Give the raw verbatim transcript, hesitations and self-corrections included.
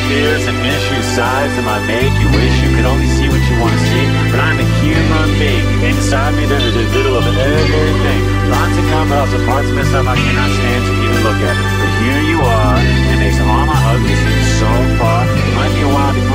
fears and mystery sides that might make you wish you could only see what you want to see. But I'm a human being. Inside me there is a little of everything. Lots of comebacks and parts of myself I cannot stand to even look at. But here you are, and it makes all my ugly seem so far. It might be a while to